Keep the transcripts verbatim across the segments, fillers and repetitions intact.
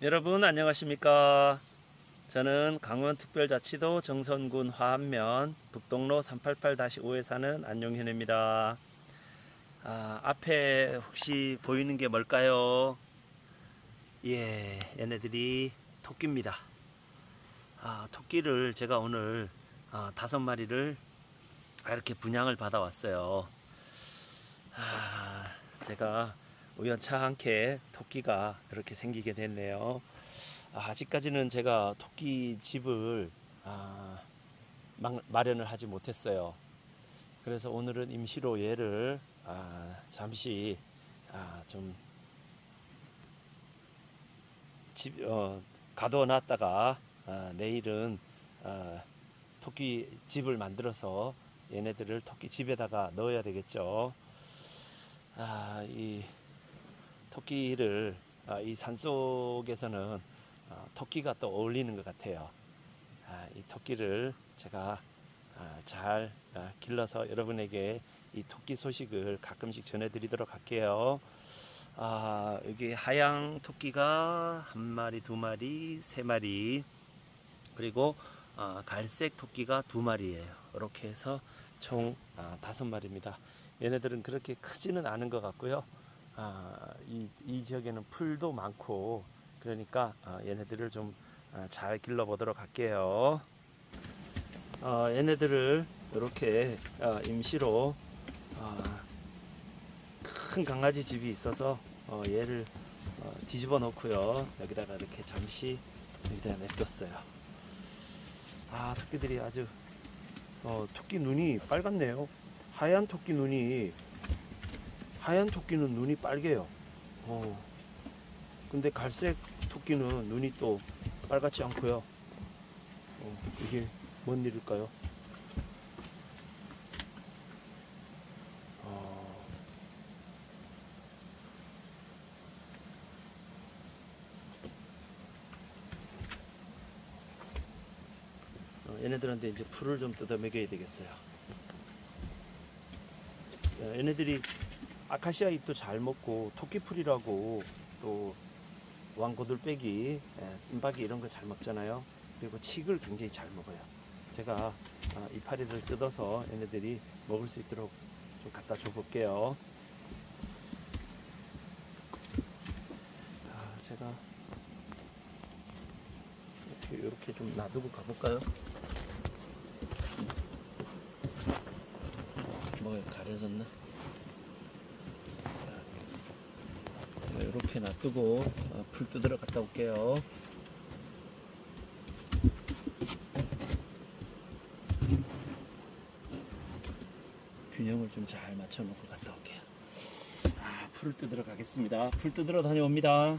여러분 안녕하십니까. 저는 강원특별자치도 정선군 화안면 북동로 삼팔팔 오에 사는 안용현입니다. 아, 앞에 혹시 보이는 게 뭘까요? 예, 얘네들이 토끼입니다. 아, 토끼를 제가 오늘 아, 다섯 마리를 이렇게 분양을 받아 왔어요. 아, 제가 우연찮게 토끼가 이렇게 생기게 됐네요. 아, 아직까지는 제가 토끼 집을 아, 마련을 하지 못했어요. 그래서 오늘은 임시로 얘를 아, 잠시 아, 좀 집, 어, 가둬놨다가 아, 내일은 아, 토끼 집을 만들어서 얘네들을 토끼 집에다가 넣어야 되겠죠. 아, 이 토끼를 아, 이 산속에서는 아, 토끼가 또 어울리는 것 같아요. 아, 이 토끼를 제가 아, 잘 아, 길러서 여러분에게 이 토끼 소식을 가끔씩 전해드리도록 할게요. 아, 여기 하양 토끼가 한 마리, 두 마리, 세 마리, 그리고 아, 갈색 토끼가 두 마리예요. 이렇게 해서 총 아, 다섯 마리입니다. 얘네들은 그렇게 크지는 않은 것 같고요. 아, 이, 이 지역에는 풀도 많고 그러니까 아, 얘네들을 좀 잘 길러보도록 할게요. 어, 얘네들을 이렇게 어, 임시로 어, 큰 강아지 집이 있어서 어, 얘를 어, 뒤집어 놓고요. 여기다가 이렇게 잠시 여기다가 냅뒀어요. 아, 토끼들이 아주 어, 토끼 눈이 빨갛네요. 하얀 토끼 눈이 하얀 토끼는 눈이 빨개요. 어, 근데 갈색 토끼는 눈이 또 빨갛지 않고요. 어, 이게 뭔 일일까요? 어, 어, 얘네들한테 이제 풀을 좀 뜯어 먹여야 되겠어요. 어, 얘네들이 아카시아 잎도 잘 먹고 토끼풀이라고 또 왕고들빼기, 쓴바기 이런 거 잘 먹잖아요. 그리고 칡을 굉장히 잘 먹어요. 제가 아, 이파리를 뜯어서 얘네들이 먹을 수 있도록 좀 갖다 줘 볼게요. 아, 제가 이렇게, 이렇게 좀 놔두고 가볼까요? 뭐가 가려졌나? 이렇게 놔두고 풀 뜯으러 갔다 올게요. 균형을 좀 잘 맞춰 놓고 갔다 올게요. 아, 풀을 뜯으러 가겠습니다. 풀 뜯으러 다녀옵니다.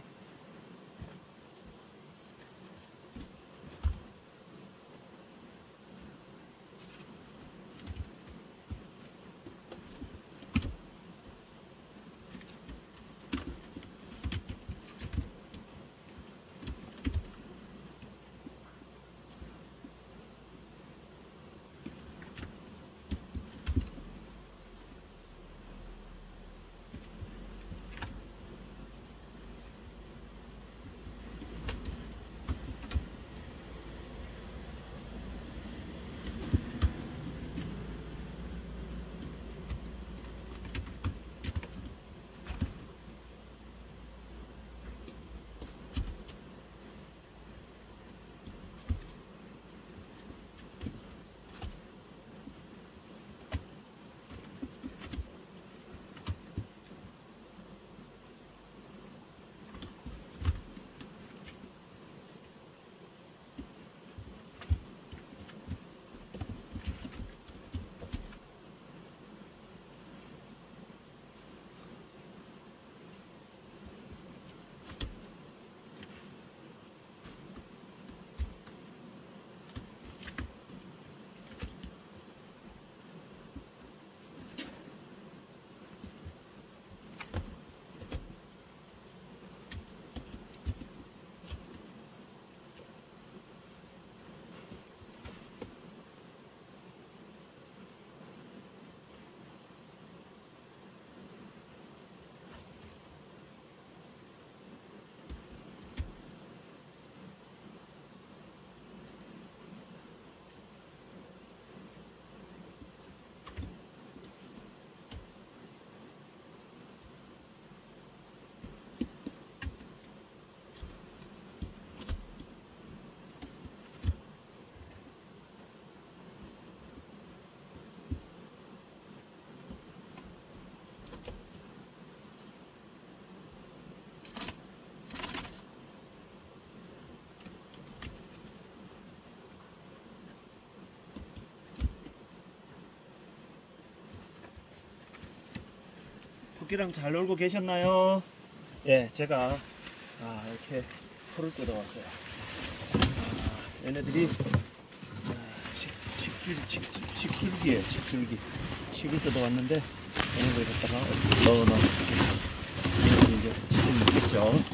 토끼랑 잘 놀고 계셨나요? 예, 제가 아, 이렇게 풀을 뜯어왔어요. 아, 얘네들이 아, 칡, 칡줄, 칡줄, 칡줄기예요. 칡줄기. 칡을 뜯어왔는데 얘네들 갖다가 넣어놓은 얘네들 이제 칡을 먹겠죠.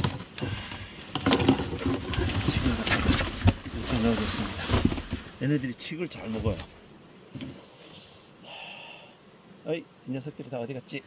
칡을 갖다가 이렇게 넣어줬습니다. 얘네들이 칡을 잘 먹어요. 어이, 이 녀석들이 다 어디 갔지?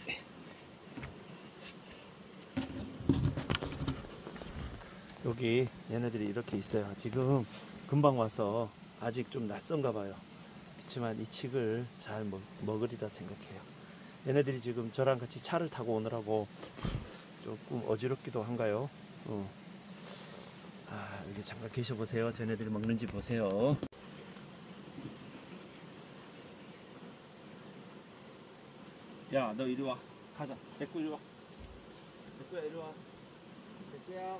여기 얘네들이 이렇게 있어요. 지금 금방 와서 아직 좀 낯선가 봐요. 그렇지만 이 칡을 잘 먹, 먹으리라 생각해요. 얘네들이 지금 저랑 같이 차를 타고 오느라고 조금 어지럽기도 한가요? 어. 아, 여기 잠깐 계셔보세요. 쟤네들이 먹는지 보세요. 야, 너 이리 와. 가자. 백구 이리 와. 백구야, 이리 와. 백구야.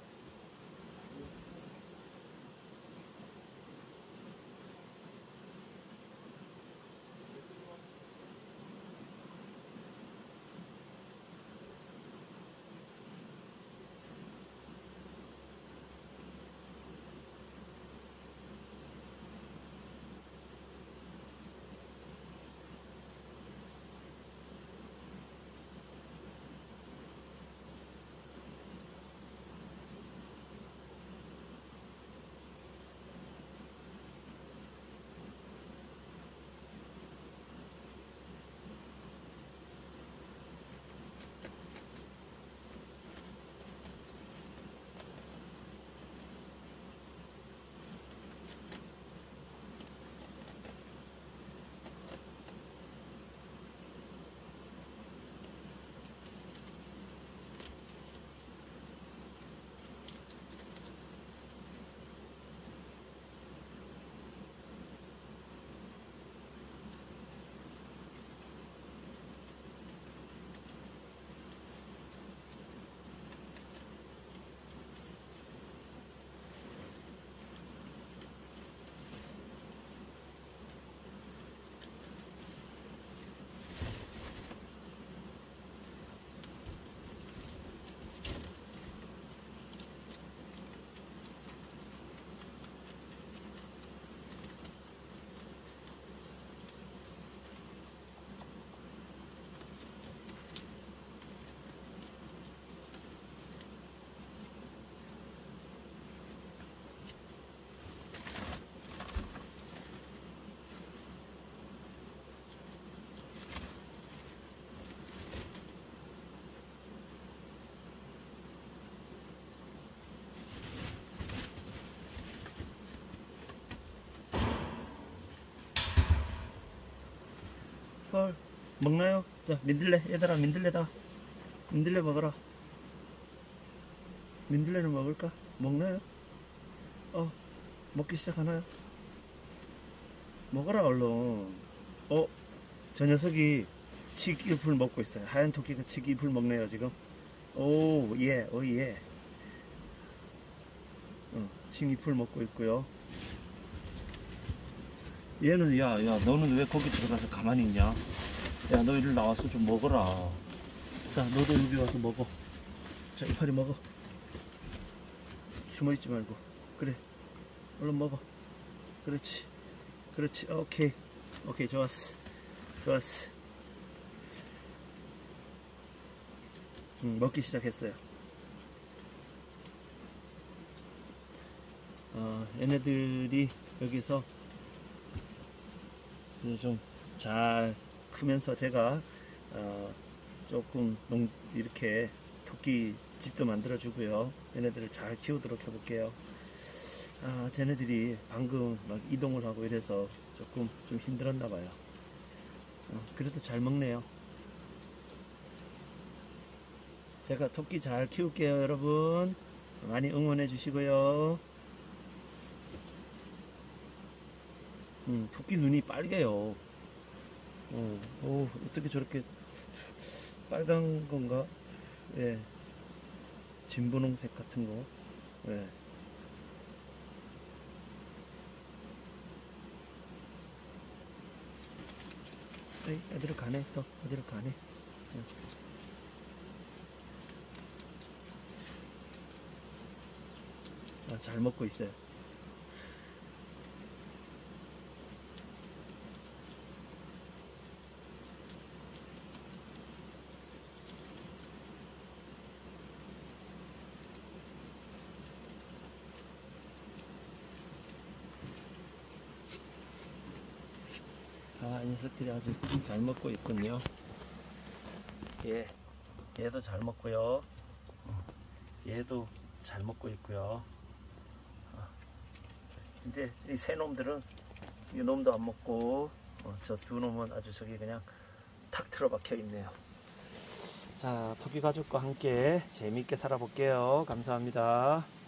헐, 먹나요? 자, 민들레. 얘들아, 민들레다. 민들레 먹어라. 민들레는 먹을까? 먹나요? 어, 먹기 시작하나요? 먹어라, 얼른. 어, 저 녀석이 칡잎을 먹고 있어요. 하얀 토끼가 칡잎을 먹네요, 지금. 오, 예, 오, 예. 어, 칡잎을 먹고 있고요. 얘는, 야, 야, 너는 왜 거기 들어가서 가만히 있냐? 야, 너 이리 나와서 좀 먹어라. 자, 너도 여기 와서 먹어. 자, 이파리 먹어. 숨어 있지 말고. 그래, 얼른 먹어. 그렇지, 그렇지. 오케이, 오케이, 좋았어, 좋았어. 음, 먹기 시작했어요. 어, 얘네들이 여기서 좀 잘 크면서 제가 어, 조금 농, 이렇게 토끼 집도 만들어 주고요. 얘네들을 잘 키우도록 해볼게요. 아, 쟤네들이 방금 막 이동을 하고 이래서 조금 좀 힘들었나 봐요. 어, 그래도 잘 먹네요. 제가 토끼 잘 키울게요, 여러분. 많이 응원해 주시고요. 음, 토끼 눈이 빨개요. 어, 오, 어떻게 저렇게 빨간 건가? 예, 진분홍색 같은 거. 예. 에이, 어디로 가네? 또 어디로 가네? 예. 어, 잘 먹고 있어요. 아, 이 녀석들이 아주 잘 먹고 있군요. 예, 얘도 잘 먹고요. 얘도 잘 먹고 있고요. 근데 이 세 놈들은 이 놈도 안 먹고 어, 저 두 놈은 아주 저기 그냥 탁 틀어박혀 있네요. 자, 토끼 가족과 함께 재미있게 살아볼게요. 감사합니다.